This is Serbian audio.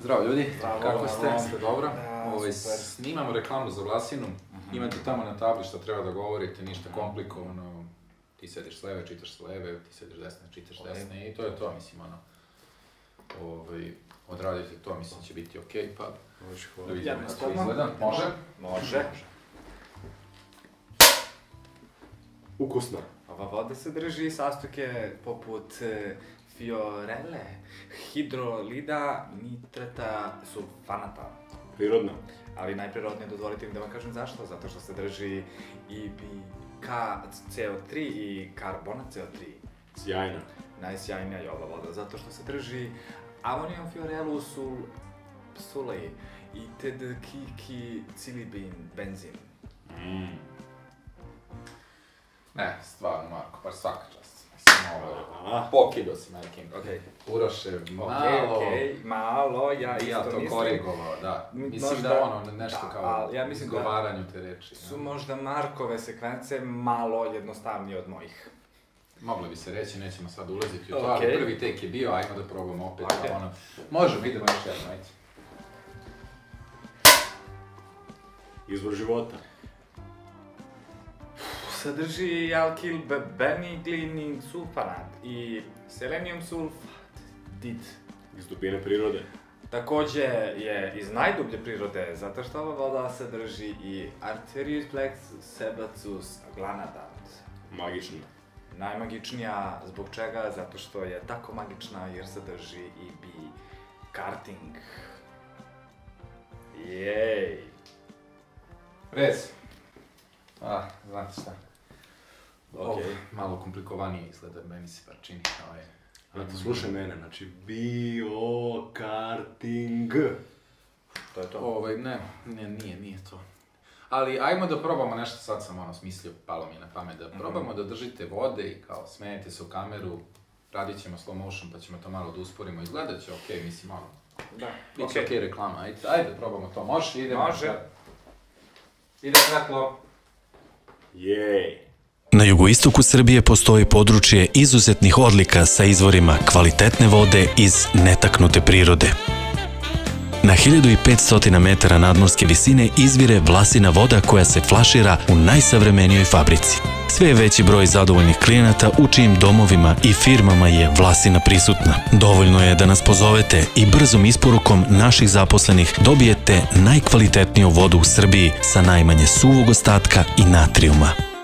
Zdravo ljudi, kako ste? Bravo. Ste dobro? Super. Snimamo reklamu za Vlasinu, imate tamo na tabli što treba da govorite, ništa komplikovano. Ti sediš s leve, čitaš s leve, ti sediš s desne, čitaš s desne i to je to, mislim, odradite to, mislim, će biti okej, pa da vidimo kako izgleda. Može? Može. Ukusno. Ova voda sadrži sastojke poput fiorele, hidrolida, nitrata, sulfanata. Prirodno. Ali najprirodnije, dozvolite mi da vam kažem zašto. Zato što sadrži i KCO3 i karbonat CO3. Sjajno. Najsjajnija je ova voda, zato što sadrži amonijum, fiorelu, sulej i cilibin, benzin. Ne, stvarno, Marko, baš svaka čast. Pokido si, Markin. Uroše, malo, ja isto to mislim. korigovao, da. Mislim da nešto kao izgovaranju te reči. Su možda Markove sekvence malo jednostavnije od mojih. Moglo bi se reći, nećemo sad ulaziti u to, ali prvi tek je bio, ajmo da probamo opet. Možemo, idemo još jedno, ajde. Izvor života. Sadrži alkil beniglini sulfanat i selenijum sulfat. Iz dubine prirode. Takođe je iz najdublje prirode, zato što ova voda sadrži i Arterius plexus sebaceus glanadat. Magično. Najmagičnija, zbog čega? Zato što je tako magična jer sadrži i bi-karting. Jej! Rez. Znate šta. Malo komplikovanije izgleda, meni se bar čini. Slušaj mene, znači bio-karting. To je to? Nije to. Ali ajmo da probamo nešto, sad sam smislio, palo mi na pamet, da probamo da držite vode i kao smejete se u kameru, radit ćemo slow motion pa ćemo to malo da usporimo, izgledat će okej, mislim bit će okej reklama, ajde da probamo to, može, idemo. Može. Ide svetlo. Jej. Na jugoistoku Srbije postoji područje izuzetnih odlika sa izvorima kvalitetne vode iz netaknute prirode. Na 1500 metara nadmorske visine izvire Vlasina voda koja se flašira u najsavremenijoj fabrici. Sve je veći broj zadovoljnih klijenata u čijim domovima i firmama je Vlasina prisutna. Dovoljno je da nas pozovete i brzom isporukom naših zaposlenih dobijete najkvalitetniju vodu u Srbiji sa najmanje suvog ostatka i natrijuma.